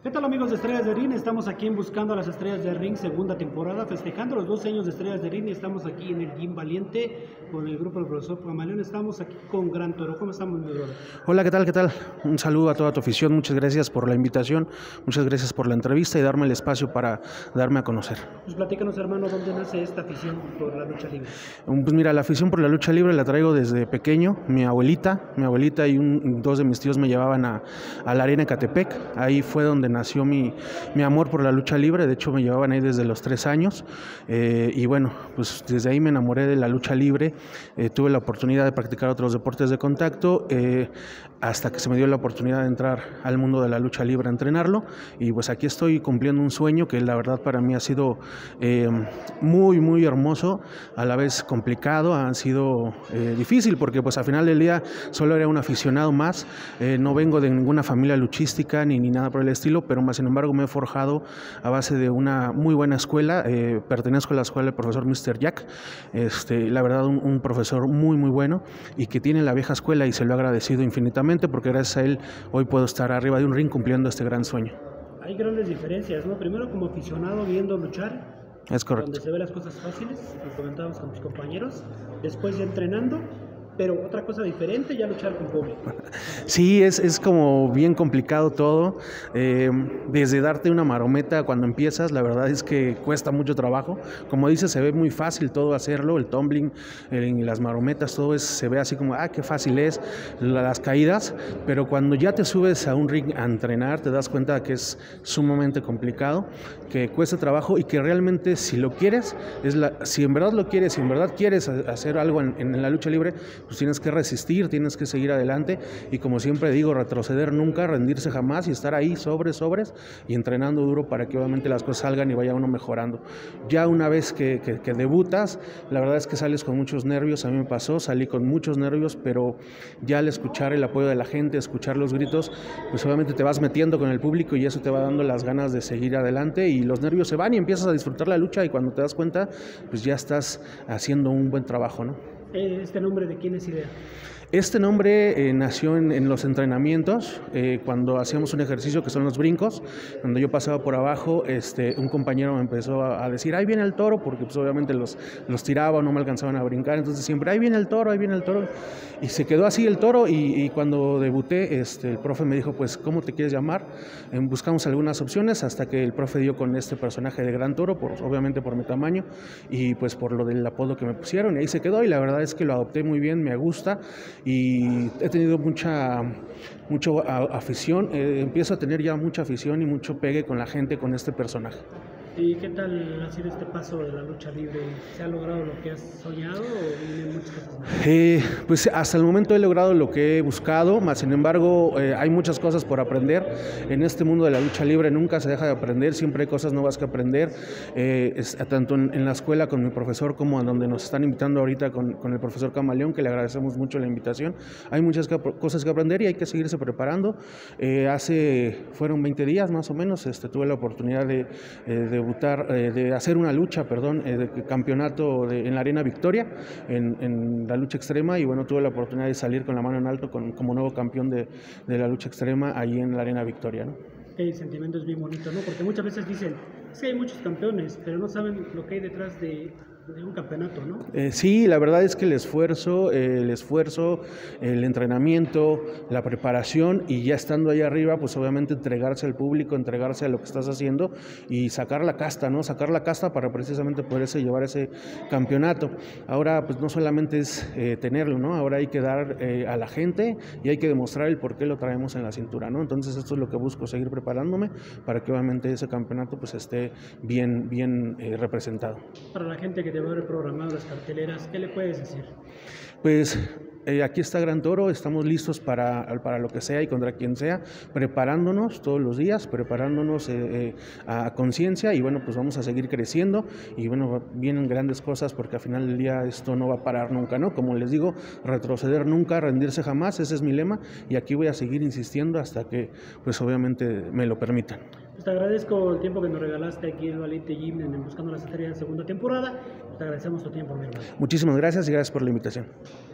¿Qué tal amigos de Estrellas de Ring? Estamos aquí en Buscando a las Estrellas de Ring, segunda temporada, festejando los 12 años de Estrellas de Ring. Estamos aquí en el Gym Valiente con el grupo del profesor Camaleón. Estamos aquí con Gran Toro. ¿Cómo estamos, mi brother? Hola, ¿qué tal? ¿Qué tal? Un saludo a toda tu afición. Muchas gracias por la invitación, muchas gracias por la entrevista y darme el espacio para darme a conocer. Pues platícanos, hermano, ¿dónde nace esta afición por la lucha libre? Pues mira, la afición por la lucha libre la traigo desde pequeño. Mi abuelita y dos de mis tíos me llevaban a la Arena Ecatepec. Ahí fue donde nació mi amor por la lucha libre. De hecho, me llevaban ahí desde los 3 años. Y bueno, pues desde ahí me enamoré de la lucha libre. Tuve la oportunidad de practicar otros deportes de contacto hasta que se me dio la oportunidad de entrar al mundo de la lucha libre a entrenarlo. Y pues aquí estoy cumpliendo un sueño que la verdad para mí ha sido muy hermoso, a la vez complicado, ha sido difícil porque pues al final del día solo era un aficionado más. No vengo de ninguna familia luchística ni nada por el estilo, pero más sin embargo me he forjado a base de una muy buena escuela. Pertenezco a la escuela del profesor Mr. Jack, la verdad un profesor muy bueno y que tiene la vieja escuela, y se lo he agradecido infinitamente porque gracias a él hoy puedo estar arriba de un ring cumpliendo este gran sueño. Hay grandes diferencias, ¿no? Primero como aficionado viendo luchar, es correcto, donde se ven las cosas fáciles, lo comentábamos con mis compañeros, después ya entrenando, pero otra cosa diferente, ya luchar con público. Sí, es como bien complicado todo, desde darte una marometa cuando empiezas, la verdad es que cuesta mucho trabajo. Como dices, se ve muy fácil todo hacerlo, el tumbling, las marometas, todo se ve así como, qué fácil es, las caídas, pero cuando ya te subes a un ring a entrenar, te das cuenta que es sumamente complicado, que cuesta trabajo y que realmente si lo quieres, si en verdad lo quieres, si en verdad quieres hacer algo en la lucha libre, pues tienes que resistir, tienes que seguir adelante y como siempre digo, retroceder nunca, rendirse jamás y estar ahí sobres y entrenando duro para que obviamente las cosas salgan y vaya uno mejorando. Ya una vez que debutas, la verdad es que sales con muchos nervios. A mí me pasó, salí con muchos nervios, pero ya al escuchar el apoyo de la gente, escuchar los gritos, pues obviamente te vas metiendo con el público y eso te va dando las ganas de seguir adelante y los nervios se van y empiezas a disfrutar la lucha y cuando te das cuenta, pues ya estás haciendo un buen trabajo, ¿no? ¿Este nombre de quién es idea? Este nombre nació en los entrenamientos, cuando hacíamos un ejercicio que son los brincos. Cuando yo pasaba por abajo, un compañero me empezó a decir, ahí viene el toro, porque pues obviamente los tiraba o no me alcanzaban a brincar, entonces siempre, ahí viene el toro, y se quedó así el toro, y cuando debuté, el profe me dijo, pues, ¿cómo te quieres llamar? Buscamos algunas opciones, hasta que el profe dio con este personaje de Gran Toro, obviamente por mi tamaño, y pues por lo del apodo que me pusieron, y ahí se quedó, y la verdad es que lo adopté muy bien, me gusta, y he tenido mucha afición, empiezo a tener ya mucha afición y mucho pegue con la gente con este personaje. ¿Y qué tal ha sido este paso de la lucha libre? ¿Se ha logrado lo que has soñado o vienen muchas cosas más? Pues hasta el momento he logrado lo que he buscado, más sin embargo hay muchas cosas por aprender. En este mundo de la lucha libre nunca se deja de aprender, siempre hay cosas nuevas que aprender, tanto en la escuela con mi profesor como en donde nos están invitando ahorita con el profesor Camaleón, que le agradecemos mucho la invitación. Hay muchas cosas que aprender y hay que seguirse preparando. Fueron 20 días más o menos, tuve la oportunidad de debutar, de hacer una lucha, de campeonato en la Arena Victoria, en la lucha extrema, y bueno, tuve la oportunidad de salir con la mano en alto como nuevo campeón de la lucha extrema ahí en la Arena Victoria, ¿no? El sentimiento es bien bonito, ¿no? Porque muchas veces dicen, es que hay muchos campeones, pero no saben lo que hay detrás de un campeonato, ¿no? Sí, la verdad es que el esfuerzo, el entrenamiento, la preparación y ya estando ahí arriba, pues obviamente entregarse al público, entregarse a lo que estás haciendo y sacar la casta, ¿no? Sacar la casta para precisamente poderse llevar ese campeonato. Ahora, pues no solamente es tenerlo, ¿no? Ahora hay que dar a la gente y hay que demostrar el por qué lo traemos en la cintura, ¿no? Entonces esto es lo que busco, seguir preparándome para que obviamente ese campeonato pues esté bien representado. Para la gente que te va a haber programado las carteleras, ¿qué le puedes decir? Pues aquí está Gran Toro, estamos listos para lo que sea y contra quien sea, preparándonos todos los días, preparándonos a conciencia y bueno, pues vamos a seguir creciendo y bueno, vienen grandes cosas porque al final del día esto no va a parar nunca, ¿no? Como les digo, retroceder nunca, rendirse jamás, ese es mi lema y aquí voy a seguir insistiendo hasta que pues obviamente me lo permitan. Pues te agradezco el tiempo que nos regalaste aquí en el Valiente Gym en Buscando las Estrellas segunda temporada. Te agradecemos tu tiempo, mi hermano. Muchísimas gracias y gracias por la invitación.